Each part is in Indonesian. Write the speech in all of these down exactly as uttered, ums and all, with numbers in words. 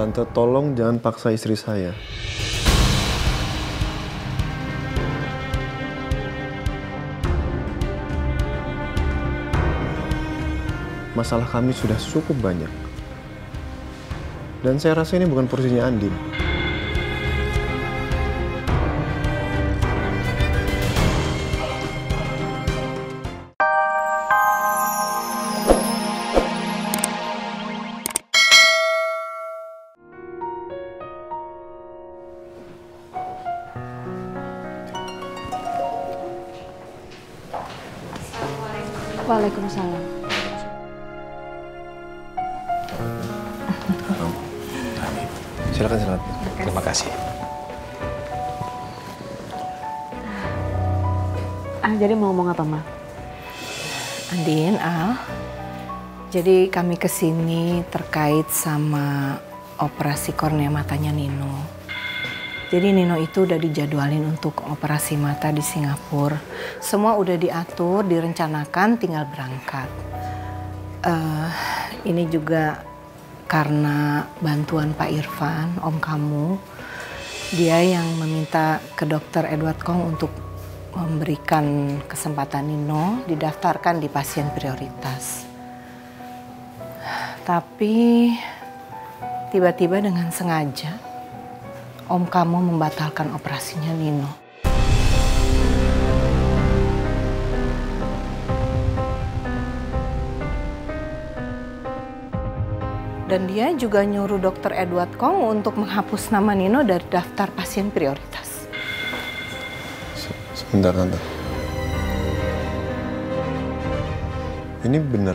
Tante, tolong jangan paksa istri saya. Masalah kami sudah cukup banyak. Dan saya rasa ini bukan porsinya Andin. Waalaikumsalam. Silakan, silakan. Terima kasih. Ah, jadi mau ngomong apa, Ma? Andin, Al. Jadi kami kesini terkait sama operasi kornea matanya Nino. Jadi Nino itu udah dijadwalin untuk operasi mata di Singapura. Semua udah diatur, direncanakan, tinggal berangkat. Uh, ini juga karena bantuan Pak Irfan, om kamu. Dia yang meminta ke dokter Edward Kong untuk memberikan kesempatan Nino didaftarkan di pasien prioritas. Tapi tiba-tiba dengan sengaja om kamu membatalkan operasinya Nino. Dan dia juga nyuruh dokter Edward Kong untuk menghapus nama Nino dari daftar pasien prioritas. Sebentar, Tante. Ini benar.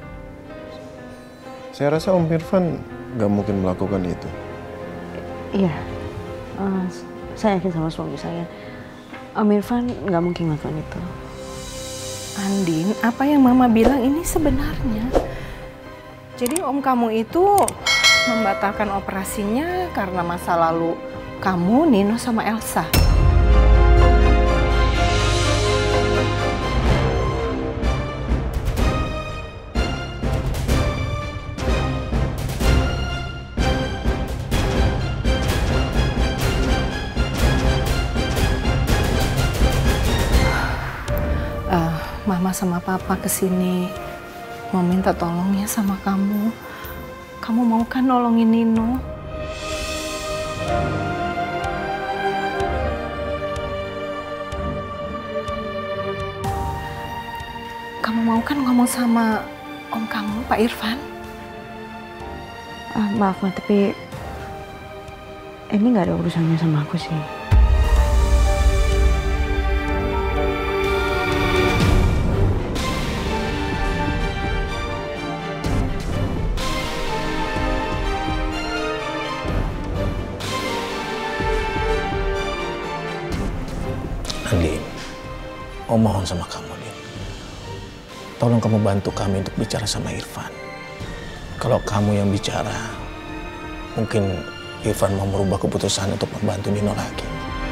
Saya rasa Om Irfan nggak mungkin melakukan itu. Iya. Uh, saya yakin sama suami saya. Om Irfan nggak mungkin melakukan itu. Andin, apa yang Mama bilang ini sebenarnya. Jadi om kamu itu membatalkan operasinya karena masa lalu kamu, Nino, sama Elsa. Mama sama Papa kesini mau minta tolongnya sama kamu. Kamu mau kan nolongin Nino? Kamu mau kan ngomong sama om kamu, Pak Irfan? Uh, maaf, Ma, tapi ini nggak ada urusannya sama aku sih. Andin, Om mohon sama kamu, Din. Tolong kamu bantu kami untuk bicara sama Irfan. Kalau kamu yang bicara, mungkin Irfan mau merubah keputusan untuk membantu Nino lagi.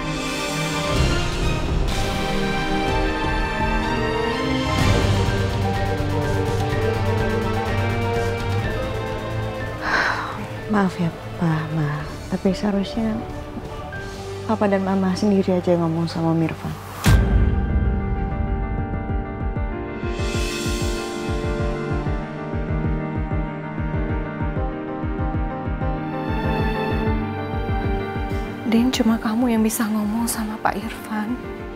Maaf ya, Pak, Ma. Tapi seharusnya Papa dan Mama sendiri aja yang ngomong sama Irfan. Din, cuma kamu yang bisa ngomong sama Pak Irfan.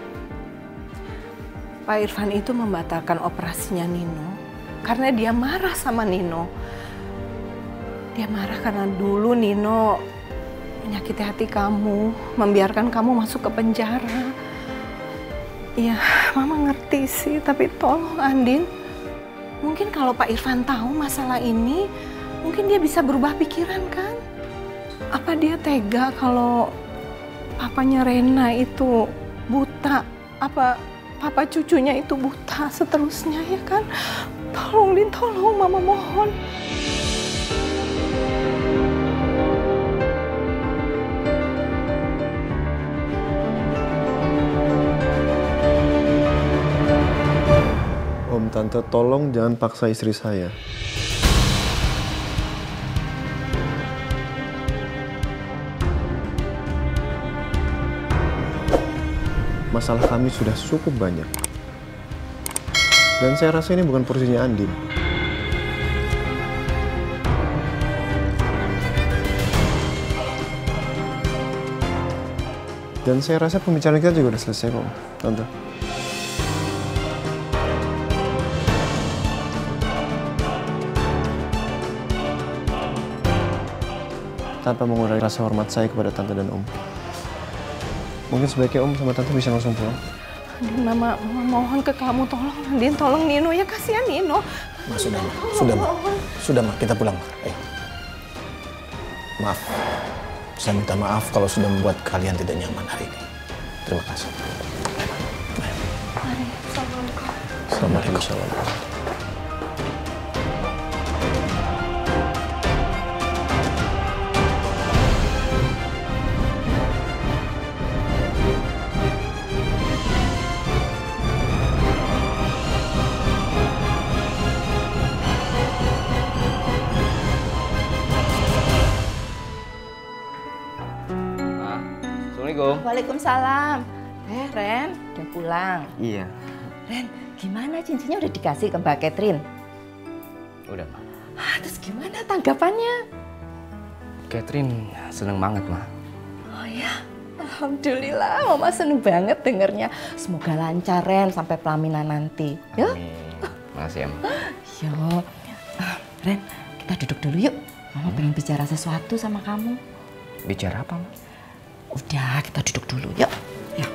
Pak Irfan itu membatalkan operasinya Nino karena dia marah sama Nino. Dia marah karena dulu Nino menyakiti hati kamu, membiarkan kamu masuk ke penjara. Iya, Mama ngerti sih, tapi tolong Andin. Mungkin kalau Pak Irfan tahu masalah ini, mungkin dia bisa berubah pikiran kan? Apa dia tega kalau papanya Rena itu buta? Apa papa cucunya itu buta seterusnya, ya kan? Tolong, Din, tolong, Mama mohon. Om, Tante, tolong jangan paksa istri saya. masalah kami sudah cukup banyak. Dan saya rasa ini bukan porsinya Andin. Dan saya rasa pembicaraan kita juga udah selesai kok, Tante. Tanpa mengurangi rasa hormat saya kepada Tante dan Om. Mungkin sebaiknya Om sama Tante bisa langsung pulang. Andin, Mama, Mama mohon ke kamu, tolong Andin, tolong Nino ya, kasihan Nino. Ma, sudah, Ma. Sudah, Ma. Sudah, Ma. Kita pulang, Ma. Ayo. Maaf. Saya minta maaf kalau sudah membuat kalian tidak nyaman hari ini. Terima kasih. Ayo. Mari, Assalamualaikum. Assalamualaikum. Waalaikumsalam. Eh, Ren, udah pulang? Iya. Ren, gimana cincinnya udah dikasih ke Mbak Catherine? Udah, Ma. Ah, terus gimana tanggapannya? Catherine seneng banget, Ma. Oh ya, alhamdulillah, Mama seneng banget dengernya. Semoga lancar, Ren, sampai pelaminan nanti. Ya? Amin. Makasih ya, Ma. Yo, ah, Ren, kita duduk dulu yuk. Mama pengen bicara sesuatu sama kamu. Bicara apa, Ma? Udah, kita duduk dulu, yuk. Yuk.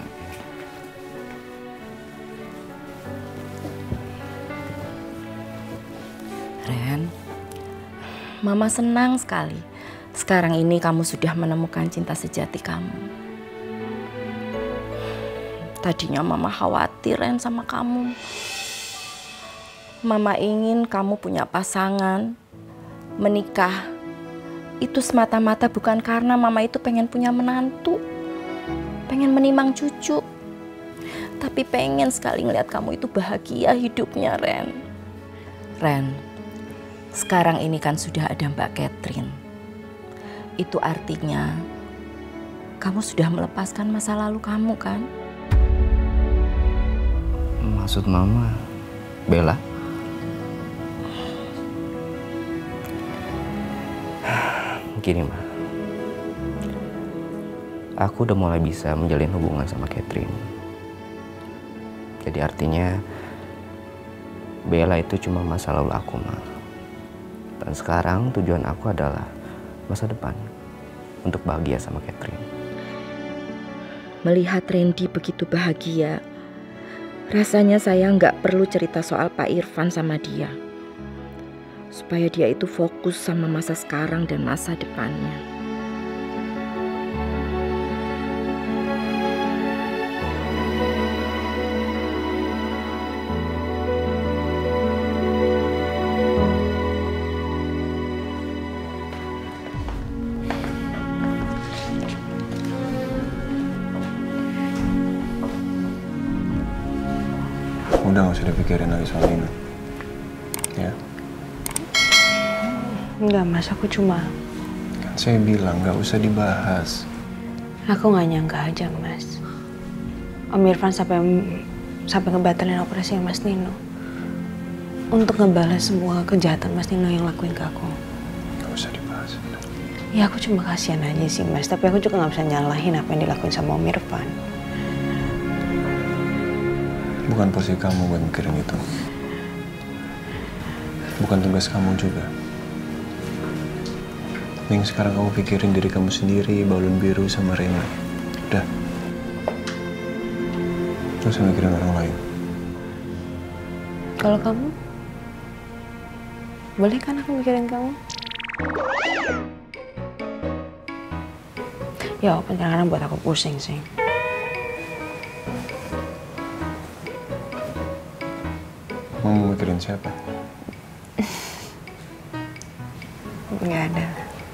Ren, Mama senang sekali. Sekarang ini kamu sudah menemukan cinta sejati kamu. Tadinya Mama khawatir, Ren, sama kamu. Mama ingin kamu punya pasangan, menikah. Itu semata-mata bukan karena Mama itu pengen punya menantu, pengen menimang cucu, tapi pengen sekali ngeliat kamu itu bahagia hidupnya, Ren. Ren, sekarang ini kan sudah ada Mbak Catherine. Itu artinya kamu sudah melepaskan masa lalu kamu, kan? Maksud Mama, Bella? Gini, Ma. Aku udah mulai bisa menjalin hubungan sama Catherine. Jadi artinya Bella itu cuma masa lalu aku, Ma. Dan sekarang tujuan aku adalah masa depan untuk bahagia sama Catherine. Melihat Randy begitu bahagia, rasanya saya nggak perlu cerita soal Pak Irfan sama dia. Supaya dia itu fokus sama masa sekarang dan masa depannya. Udah, gak usah dipikirin lagi soal ini. Ya. Enggak, Mas, aku cuma... Kan saya bilang gak usah dibahas. Aku gak nyangka aja, Mas. Om Irfan sampai sampai ngebatalin operasi Mas Nino. Untuk ngebalas semua kejahatan Mas Nino yang lakuin ke aku. Gak usah dibahas. Ya aku cuma kasihan aja sih, Mas. Tapi aku juga gak bisa nyalahin apa yang dilakuin sama Om Irfan. Bukan porsi kamu buat mikirin itu. Bukan tugas kamu juga. Yang sekarang kamu pikirin diri kamu sendiri, balon biru sama Rena. Udah. Gak usah mikirin orang lain. Kalau kamu? Boleh kan aku mikirin kamu? Ya, kadang-kadang buat aku pusing sih. Mau mikirin siapa? Nggak ada.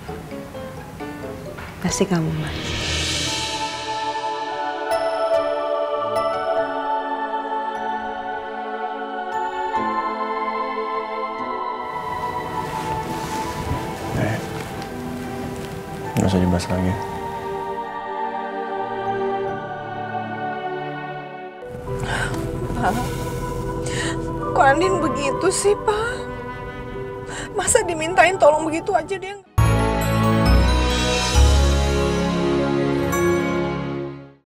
Pasti kamu, Mas. Eh, nggak usah dibahas lagi. Pak. Kok Andin begitu sih, Pak? Masa dimintain tolong begitu aja dia?